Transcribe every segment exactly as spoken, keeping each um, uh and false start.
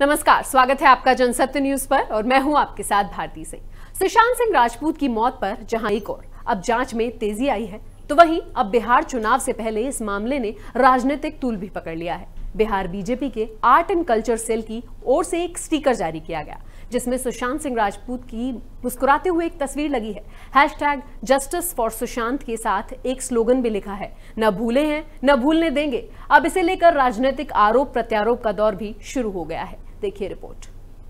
नमस्कार, स्वागत है आपका जनसत्य न्यूज पर और मैं हूं आपके साथ भारती सिंह। सुशांत सिंह राजपूत की मौत पर जहां एक और अब जांच में तेजी आई है, तो वहीं अब बिहार चुनाव से पहले इस मामले ने राजनीतिक तूल भी पकड़ लिया है। बिहार बीजेपी के आर्ट एंड कल्चर सेल की ओर से एक स्टिकर जारी किया गया, जिसमें सुशांत सिंह राजपूत की मुस्कुराते हुए एक तस्वीर लगी है। हैशटैग जस्टिस फॉर सुशांत के साथ एक स्लोगन भी लिखा है, न भूले हैं न भूलने देंगे। अब इसे लेकर राजनीतिक आरोप प्रत्यारोप का दौर भी शुरू हो गया है। देखिए रिपोर्ट।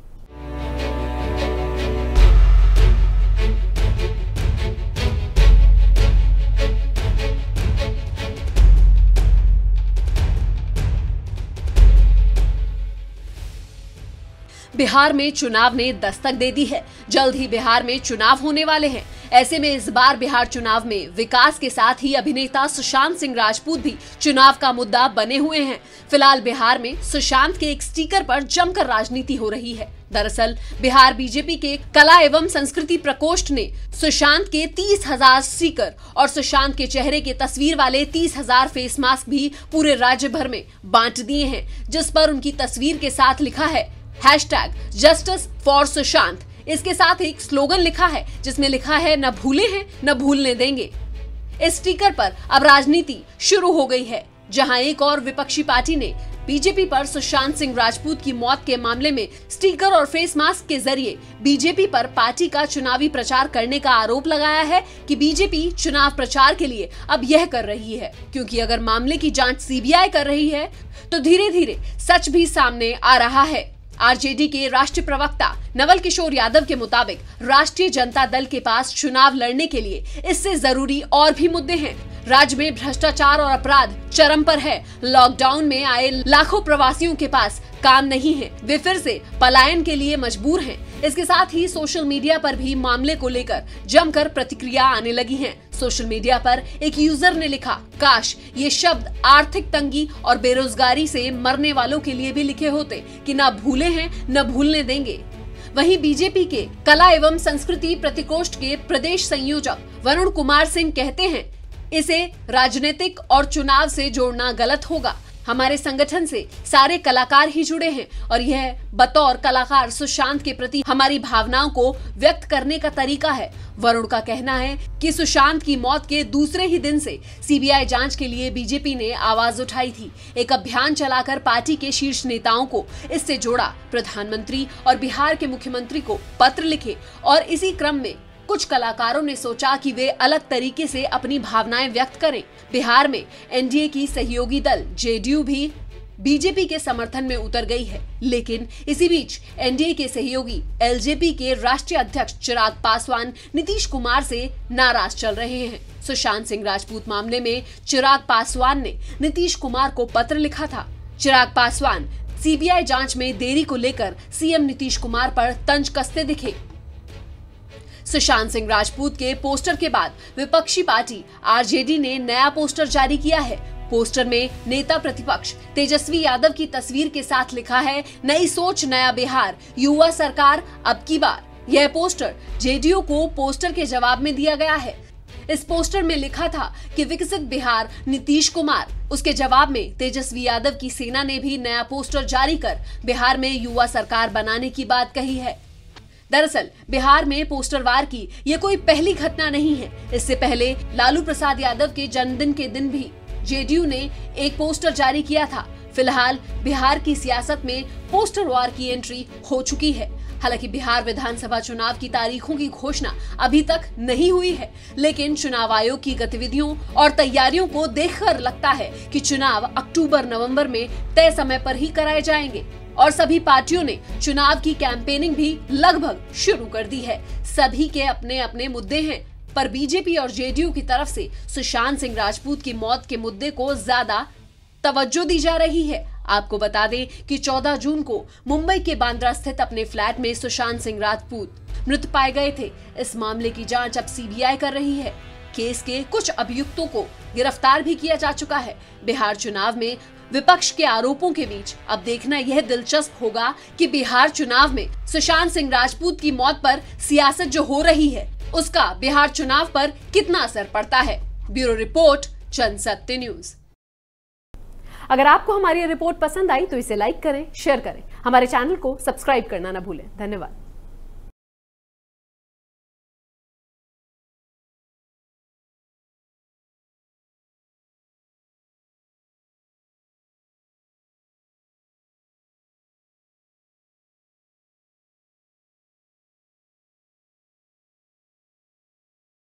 बिहार में चुनाव ने दस्तक दे दी है। जल्द ही बिहार में चुनाव होने वाले हैं। ऐसे में इस बार बिहार चुनाव में विकास के साथ ही अभिनेता सुशांत सिंह राजपूत भी चुनाव का मुद्दा बने हुए हैं। फिलहाल बिहार में सुशांत के एक स्टिकर पर जमकर राजनीति हो रही है। दरअसल बिहार बीजेपी के कला एवं संस्कृति प्रकोष्ठ ने सुशांत के तीस हजार स्टिकर और सुशांत के चेहरे के तस्वीर वाले तीस हजार फेस मास्क भी पूरे राज्य भर में बांट दिए हैं, जिस पर उनकी तस्वीर के साथ लिखा है हैशटैग जस्टिस फॉर सुशांत। इसके साथ एक स्लोगन लिखा है जिसमें लिखा है, न भूले हैं न भूलने देंगे। इस स्टिकर पर अब राजनीति शुरू हो गई है, जहां एक और विपक्षी पार्टी ने बीजेपी पर सुशांत सिंह राजपूत की मौत के मामले में स्टिकर और फेस मास्क के जरिए बीजेपी पर पार्टी का चुनावी प्रचार करने का आरोप लगाया है कि बीजेपी चुनाव प्रचार के लिए अब यह कर रही है, क्योंकि अगर मामले की जांच सीबीआई कर रही है तो धीरे धीरे सच भी सामने आ रहा है। आरजेडी के राष्ट्रीय प्रवक्ता नवल किशोर यादव के मुताबिक राष्ट्रीय जनता दल के पास चुनाव लड़ने के लिए इससे जरूरी और भी मुद्दे हैं। राज्य में भ्रष्टाचार और अपराध चरम पर है। लॉकडाउन में आए लाखों प्रवासियों के पास काम नहीं है, वे फिर से पलायन के लिए मजबूर हैं। इसके साथ ही सोशल मीडिया पर भी मामले को लेकर जमकर प्रतिक्रिया आने लगी हैं। सोशल मीडिया पर एक यूजर ने लिखा, काश ये शब्द आर्थिक तंगी और बेरोजगारी से मरने वालों के लिए भी लिखे होते कि न भूले हैं न भूलने देंगे। वहीं बीजेपी के कला एवं संस्कृति प्रतिकोष्ठ के प्रदेश संयोजक वरुण कुमार सिंह कहते हैं, इसे राजनीतिक और चुनाव से जोड़ना गलत होगा। हमारे संगठन से सारे कलाकार ही जुड़े हैं और यह बतौर कलाकार सुशांत के प्रति हमारी भावनाओं को व्यक्त करने का तरीका है। वरुण का कहना है कि सुशांत की मौत के दूसरे ही दिन से सीबीआई जांच के लिए बीजेपी ने आवाज उठाई थी। एक अभियान चलाकर पार्टी के शीर्ष नेताओं को इससे जोड़ा। प्रधानमंत्री और बिहार के मुख्यमंत्री को पत्र लिखे और इसी क्रम में कुछ कलाकारों ने सोचा कि वे अलग तरीके से अपनी भावनाएं व्यक्त करें। बिहार में एनडीए की सहयोगी दल जेडीयू भी बीजेपी के समर्थन में उतर गई है, लेकिन इसी बीच एनडीए के सहयोगी एलजेपी के राष्ट्रीय अध्यक्ष चिराग पासवान नीतीश कुमार से नाराज चल रहे हैं। सुशांत सिंह राजपूत मामले में चिराग पासवान ने नीतीश कुमार को पत्र लिखा था। चिराग पासवान सीबीआई जांच में देरी को लेकर सीएम नीतीश कुमार पर तंज कसते दिखे। सुशांत सिंह राजपूत के पोस्टर के बाद विपक्षी पार्टी आरजेडी ने नया पोस्टर जारी किया है। पोस्टर में नेता प्रतिपक्ष तेजस्वी यादव की तस्वीर के साथ लिखा है, नई सोच नया बिहार, युवा सरकार अब की बार। यह पोस्टर जेडीयू को पोस्टर के जवाब में दिया गया है। इस पोस्टर में लिखा था कि विकसित बिहार नीतीश कुमार। उसके जवाब में तेजस्वी यादव की सेना ने भी नया पोस्टर जारी कर बिहार में युवा सरकार बनाने की बात कही है। दरअसल बिहार में पोस्टर वार की ये कोई पहली घटना नहीं है। इससे पहले लालू प्रसाद यादव के जन्मदिन के दिन भी जेडीयू ने एक पोस्टर जारी किया था। फिलहाल बिहार की सियासत में पोस्टर वार की एंट्री हो चुकी है। हालांकि बिहार विधानसभा चुनाव की तारीखों की घोषणा अभी तक नहीं हुई है, लेकिन चुनाव आयोग की गतिविधियों और तैयारियों को देखकर लगता है कि चुनाव अक्टूबर नवंबर में तय समय पर ही कराए जाएंगे और सभी पार्टियों ने चुनाव की कैंपेनिंग भी लगभग शुरू कर दी है। सभी के अपने अपने मुद्दे हैं, पर बीजेपी और जेडीयू की तरफ से सुशांत सिंह राजपूत की मौत के मुद्दे को ज्यादा तवज्जो दी जा रही है। आपको बता दें कि चौदह जून को मुंबई के बांद्रा स्थित अपने फ्लैट में सुशांत सिंह राजपूत मृत पाए गए थे। इस मामले की जांच अब सीबीआई कर रही है। केस के कुछ अभियुक्तों को गिरफ्तार भी किया जा चुका है। बिहार चुनाव में विपक्ष के आरोपों के बीच अब देखना यह दिलचस्प होगा कि बिहार चुनाव में सुशांत सिंह राजपूत की मौत पर सियासत जो हो रही है, उसका बिहार चुनाव पर कितना असर पड़ता है। Bureau report, Jansatya news. अगर आपको हमारी रिपोर्ट पसंद आई तो इसे लाइक करें, शेयर करें, हमारे चैनल को सब्सक्राइब करना ना भूलें। धन्यवाद।